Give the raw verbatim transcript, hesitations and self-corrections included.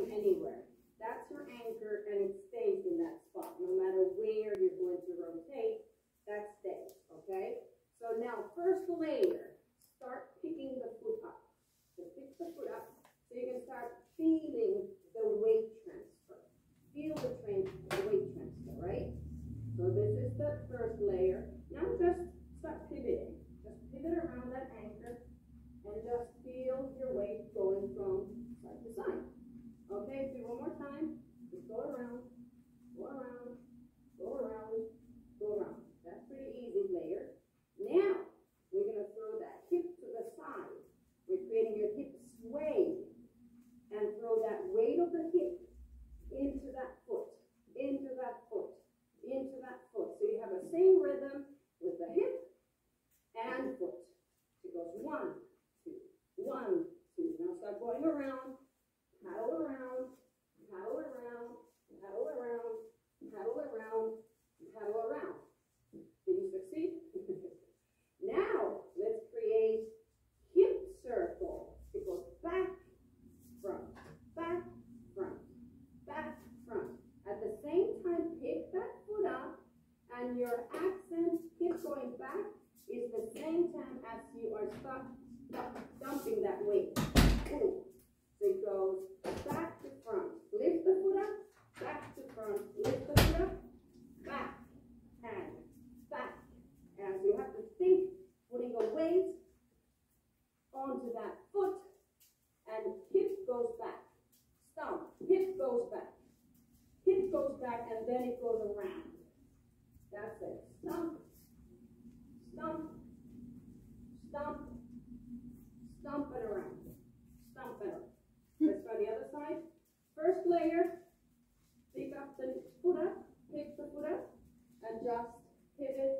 going anywhere. That's your anchor, and it stays in that spot. No matter where you're going to rotate, that stays, okay? So now, first layer, start picking the foot up. So pick the foot up so you can start feeling the weight transfer. Feel the, train, the weight transfer, right? So this is the first layer. Now just start pivoting. Just pivot around that anchor and just feel your weight going from side to side. Okay, do one more time. Just go around, go around, go around, go around. That's pretty easy layer. Now, we're going to throw that hip to the side. We're creating your hip sway and throw that weight of the hip into that foot, into that foot, into that foot. So you have the same rhythm with the hip and foot. It goes one, two, one, two. Now start going around, paddle around, paddle around, paddle around, paddle around, paddle around. Did you succeed? Now, let's create hip circle. It goes back, front, back, front, back, front. At the same time, pick that foot up, and your accent, hip going back, is the same time as you are stop, stop, dumping that weight. Ooh. So it goes back to front. Lift the foot up, back to front. Lift the foot up, back, and back. And so you have to think, putting a weight onto that foot, and hip goes back. Stomp, hip goes back. Hip goes back, and then it goes around. That's it. Stomp, stomp, stomp, stomp it around. Stomp it around. Let's try the other side. First layer, pick up the foot up, pick the foot up, and just pivot